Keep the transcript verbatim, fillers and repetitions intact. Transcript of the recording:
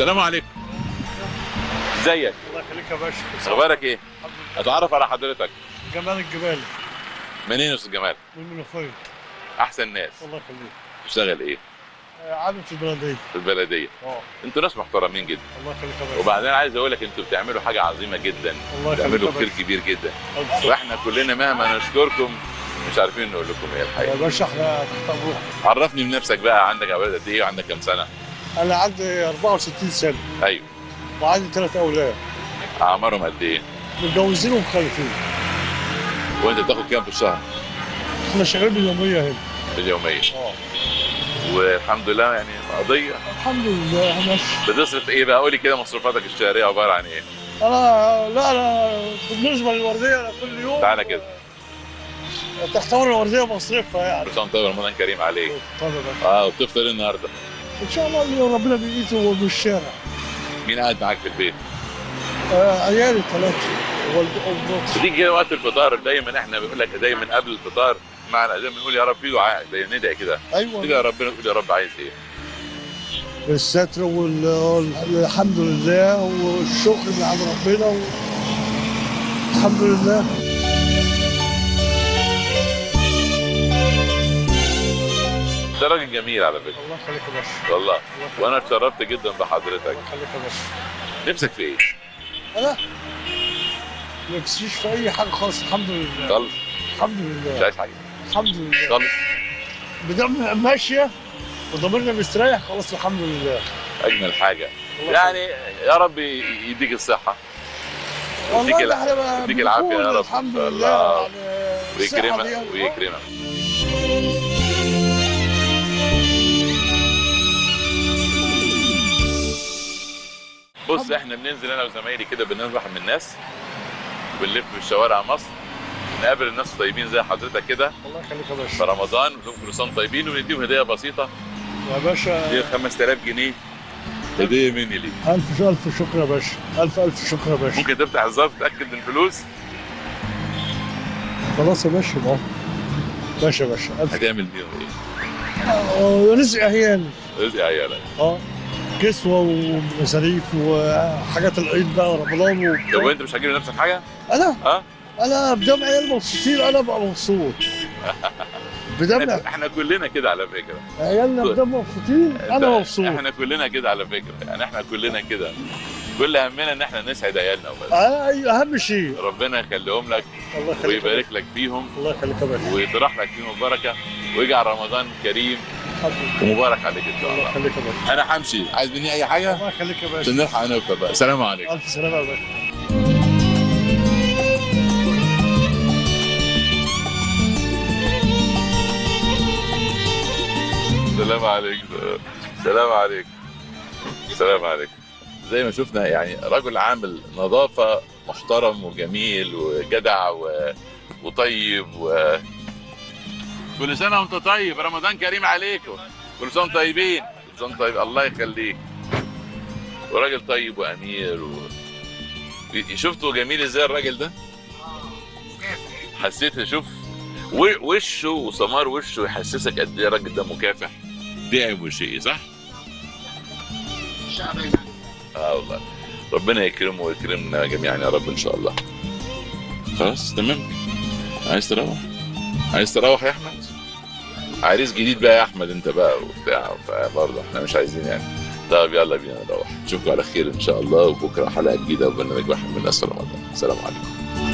السلام عليكم. ازيك؟ الله يخليك يا باشا. اخبارك ايه؟ اتعرف على حضرتك. جمال الجبالي. منين يا استاذ جمال؟ من المنوفيه. احسن ناس. الله يخليك. بتشتغل ايه؟ آه، عامل في البلديه. في البلديه. اه انتوا ناس محترمين جدا. الله يخليك يا باشا. وبعدين عايز اقول لك انتوا بتعملوا حاجه عظيمه جدا. الله يخليك يا بتعملوا باشا. خير كبير جدا. ألف شكر. واحنا كلنا مهما نشكركم مش عارفين نقول لكم ايه يا الحقيقه. باشا احنا تحت امرك. عرفني بنفسك بقى، عندك اولاد قد ايه وعندك كام سنه؟ انا عندي أربعة وستين سنه ايوه. وعندي ثلاث اولاد اعمارهم قد ايه؟ متجوزين ومخلفين. وانت بتاخد كام في الشهر؟ احنا شغالين باليوميه هنا. باليوميه. اه والحمد لله يعني مقضيه. الحمد لله ماشي. بتصرف ايه بقى؟ قولي كده مصروفاتك الشهريه عباره عن ايه؟ انا لا انا بالنسبه للورديه انا كل يوم تعالى كده. تحتوي الورديه مصرفها يعني. كل سنه وانت طيب، رمضان كريم عليك. طيب يا باشا. اه وبتفطر ايه النهارده؟ ان شاء الله اللي ربنا بيقيته وبالشارع. مين قاعد معاك في البيت؟ آه عيالي الثلاثه والد ومراتي. بتيجي كده وقت الفطار دايما احنا بنقول لك دايما قبل الفطار معنا زي ما بنقول يا رب في دعاء ندعي كده. ايوه تيجي يا ربنا تقول يا رب عايز ايه؟ الستر والحمد لله والشكر من عند ربنا و... الحمد لله. ده راجل جميل على فكره. الله يخليك يا باشا. والله وانا اتشرفت جدا بحضرتك. الله يخليك يا باشا. نفسك في ايه؟ انا نفسيش في اي حاجه خالص الحمد لله. خالص. الحمد مش لله. عايز حاجه. الحمد لله. خالص. بدم ماشيه وضميرنا مستريح خلاص الحمد لله. اجمل حاجه. الله يعني يا رب يديك الصحه. والله يديك ده الع- احنا يديك العافيه يا بنقول رب. الحمد الله. لله يعني الصحة ويكرمك دي- ويكرمك. بص احنا بننزل انا وزمايلي كده بنرحب من الناس، بنلف في شوارع مصر، نقابل الناس طيبين زي حضرتك كده الله يخليك يا في باشا. رمضان، نقول لهم كل سنه طيبين ونديهم هديه بسيطه. يا باشا دي خمسة آلاف جنيه هديه مني ليك. الف الف شكر يا باشا. الف الف شكر يا باشا. ممكن تفتح الظرف تتاكد من الفلوس. خلاص يا باشا بقى. باشا باشا الف. هتعمل بيهم ايه؟ آه، رزق عيالي. رزق عيالك. اه كسوه ومصاريف وحاجات العيد بقى رمضان و... طب وانت مش هتجيب لنفسك حاجه؟ انا ها؟ انا بدم عيال مبسوطين انا ببقى مبسوط. بدم احنا احنا كلنا كده على فكره. عيالنا بدم مبسوطين انا مبسوط. احنا كلنا كده على فكره، يعني احنا كلنا كده. كل همنا ان احنا نسعد عيالنا وبس. آه، ايوه اهم شيء. ربنا يخليهم لك الله يخليك. ويبارك لك فيهم الله يخليك يا باشا. ويطرح لك فيهم البركه ويجعل رمضان كريم الحمد لله. ومبارك عليك ان شاء الله الله. يخليك يا باشا. انا همشي، عايز مني اي حاجه؟ الله يخليك يا باشا. عشان نلحق نفطر بقى. سلام عليكم. الف سلامه يا باشا. السلام عليكم. السلام عليكم. السلام عليكم. زي ما شفنا يعني رجل عامل نظافة، محترم وجميل وجدع و... وطيب و... كل سنة وانت طيب، رمضان كريم عليكم. كل سنة طيبين. كل سنة طيب، الله يخليك. وراجل طيب وأمير و... شفتوا جميل ازاي الراجل ده؟ حسيت شوف و- وشه وسمار وشه يحسسك قد ايه الراجل ده مكافح. تعب وشقي صح؟ اه والله. ربنا يكرمه ويكرمنا جميعا يا رب ان شاء الله. خلاص تمام. عايز تروح؟ عايز تروح يا احمد؟ عريس جديد بقى يا احمد انت بقى وبتاع، فبرضه احنا مش عايزين يعني. طب يلا بينا نروح، نشوفكم على خير ان شاء الله، وبكره حلقه جديده وبرنامج واحد من اسفل رمضان. السلام عليكم.